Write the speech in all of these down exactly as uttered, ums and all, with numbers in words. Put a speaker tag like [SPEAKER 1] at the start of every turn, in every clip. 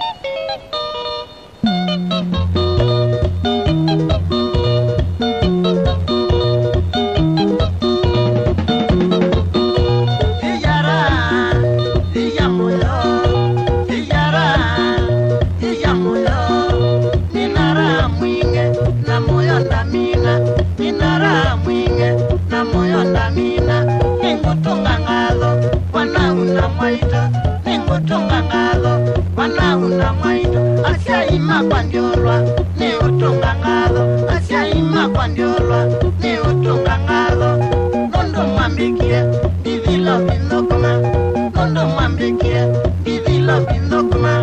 [SPEAKER 1] Ima kwandiolwa ni utunga ngalo Asia ima kwandiolwa ni utunga ngalo Nondo mwambikie divilo vinokuma Nondo mwambikie divilo vinokuma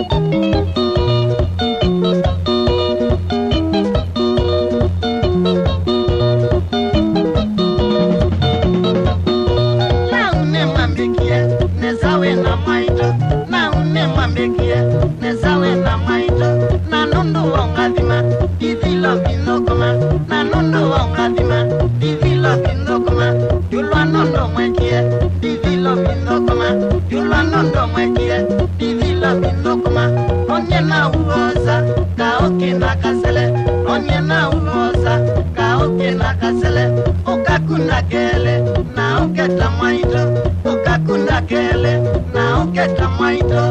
[SPEAKER 1] Na une mwambikie nezawe na maito Na une mwambikie nezawe na maito Na nondo wangadima divilo vinokuma Na nondo wangadima divilo vinokuma Yulwa nondo mwekie divilo vinokuma Yulwa nondo mwekie divilo vinokuma Onye na uoza kaoke na kasele Onye na uoza kaoke na kasele Ukakuna kele na uketa maito Ukakuna kele na uketa maito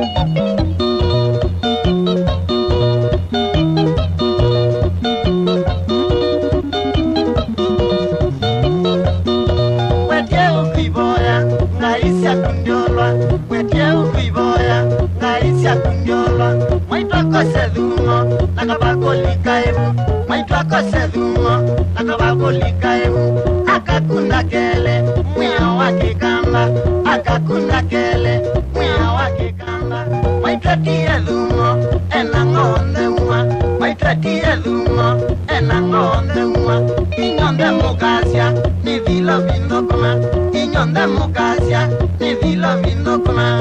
[SPEAKER 1] Nakabako likaevu, maitwako sedhumo, nakabako likaevu, akakunda kele, mwia wakikamba, akakunda kele, mwia wakikamba, maitwatie dhumo, enangonde mwa, maitwatie dhumo, enangonde mwa, inyonde mukasia, ni vilo vinokuma, inyonde mukasia, ni vilo vinokuma.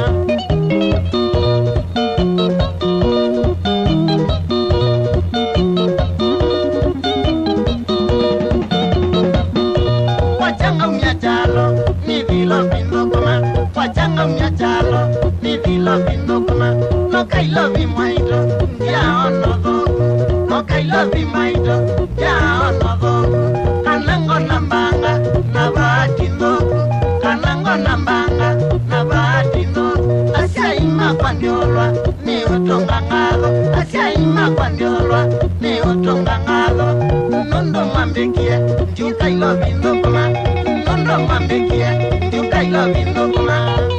[SPEAKER 1] No kai lovi maito, ya ono dogu. No kai lovi maito, ya ono dogu. Kanango nambanga, na bahati ndogo. Kanango nambanga, na bahati ndogo. Asia ima kwandiolwa, ni utonga ngalo. Asia ima kwandiolwa, ni utonga ngalo. Nondo mambikie, nju kai lovi ndoguma. Nondo mambikie, nju kai lovi ndoguma.